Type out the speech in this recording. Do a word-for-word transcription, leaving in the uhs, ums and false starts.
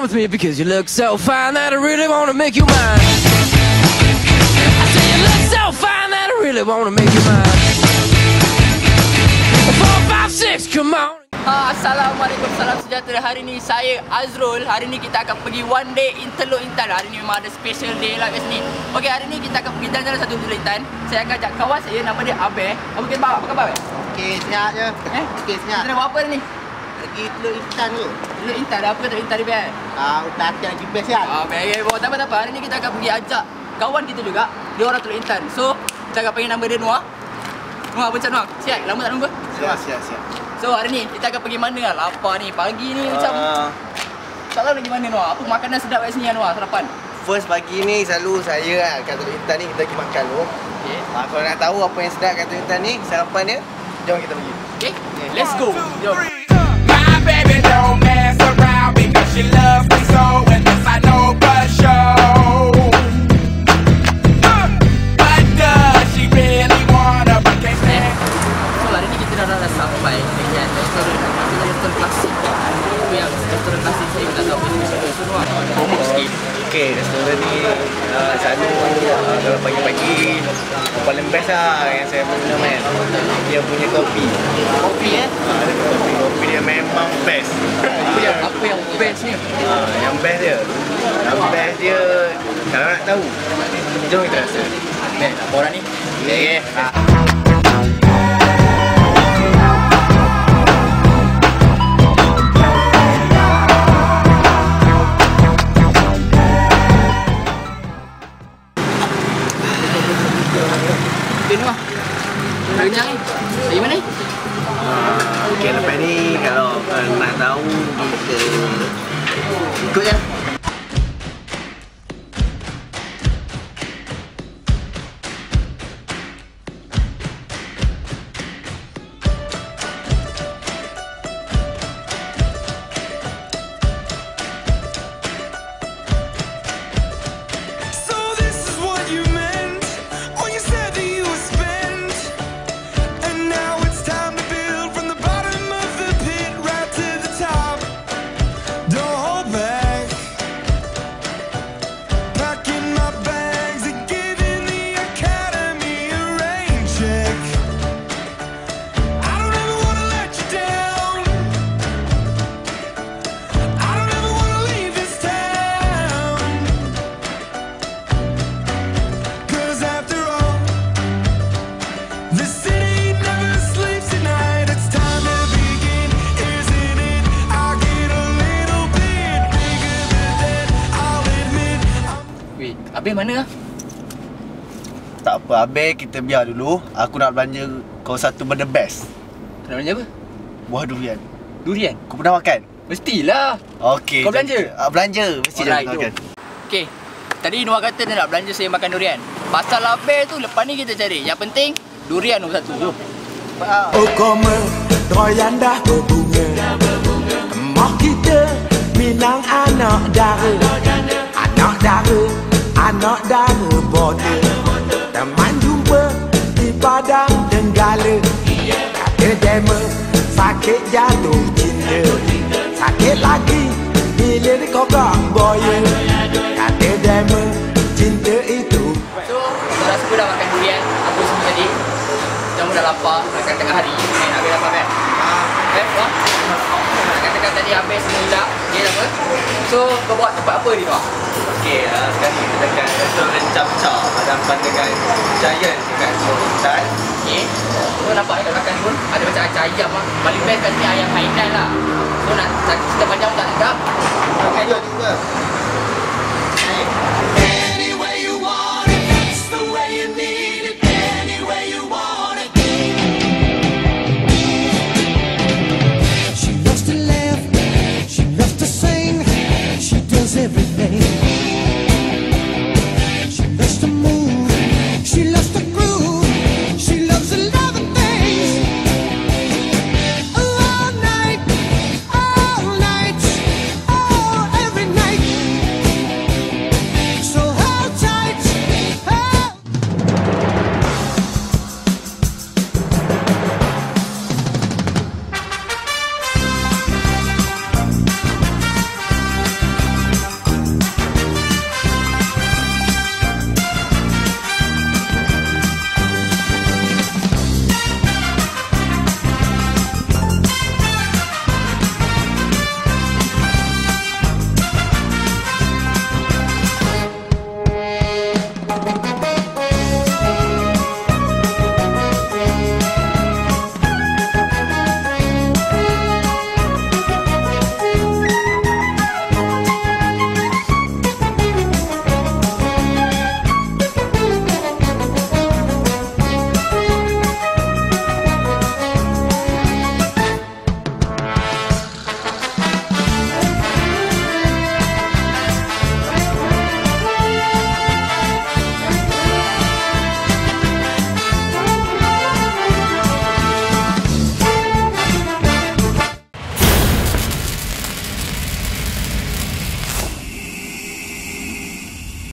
with me because you look so fine that I really wanna make you mine. I say you look so fine that I really wanna make you mine. Four, five, six, come on. Ha, Assalamualaikum, salam sejahtera. Hari ni saya Azrul. Hari ni kita akan pergi one day in Teluk Intan. Hari ni memang ada special day lah kat sini. Okey, hari ni kita akan pergi jalan-jalan satu Teluk Intan. Saya akan ajak kawan saya, nama dia Abel. Apa khabar? Apa khabar? Okey, sihat je. Eh? Okey, sihat. Kita nak buat apa ni? Pergi Teluk Intan tu. Teluk Intan, apa Teluk Intan ni, Bel? Ah, udah hati lagi best kan? Ah, Bel, bawa tak apa-apa. Hari ni kita akan pergi ajak kawan kita juga. Dia orang Teluk Intan. So, kita akan panggil nama dia Noah. Noah, macam Noah? Sihat? Lama tak jumpa? Sihat, sihat, sihat. So, hari ni kita akan pergi mana lah? Lapar ni. Pagi ni macam... Uh, tak tahu nak pergi mana, Noah. Apa makanan sedap kat sini, Noah? Sarapan? First pagi ni selalu saya lah kat Teluk Intan ni kita pergi makan dulu. Okay. Ah, kalau nak tahu apa yang sedap kat Teluk Intan ni, sarapan dia, jom kita pergi. Okay, let's go. Jom. My baby don't mess around because she loves me so, and this I know for sure. But does she really wanna but can't stand? So hari ni kita dah dah sampai dengan restoran restoran klasik. Itu yang restoran klasik saya tak tahu apa dia semua. Promote sikit. Okey, restoran ni uh, selalu uh, kalau pagi-pagi paling best lah yang saya minum kan. Dia punya kopi. Kopi eh? Ah, dia kopi. Kopi dia memang best. Apa yang apa yang best ni? Ah, yang best dia. Yang best dia kalau nak tahu, jom kita rasa. Baik, apa orang ni? Okey. Okay, Noah. Dah kenyang ni? Dari mana ni? Okey, lepas ni kalau uh, nak tahu kita ikut je. Abel mana lah? Tak apa, Abel kita biar dulu. Aku nak belanja kau satu benda best. Nak belanja apa? Buah durian. Durian? Kau pernah makan? Mestilah. Okey. Kau belanja? Uh, belanja. Mesti Alright, jangan makan. Okay, tadi Noah kata dia nak belanja saya makan durian. Pasal Abel tu lepas ni kita cari. Yang penting durian nombor satu. Jom. Oh koma, doyan dah berbunga. Mak kita Minang anak dara. Anak dara, anak dara boda. Teman jumpa di padang Tenggala. Kata dema, sakit jatuh cinta. Sakit lagi bila dikokak boya. Kata dema, cinta itu. So, korang semua dah makan durian. Apa semua tadi? Jangan dah lapar. Makan tengah hari. Main Abel lapar kan? Eh, Wah? Nak katakan tadi Abel semua hilang. Dia apa? So, kau buat tempat apa ni, Wah? Okey, uh, sekarang ni kita dekat restoran Capca hadapan dengan Giant dekat Teluk Intan. Okay. So, nampak kat belakang ni pun ada macam acah ayam lah. Paling best kat sini ayam Hainan lah. So, nak cerita panjang tak tegak? Okey, jom cuba.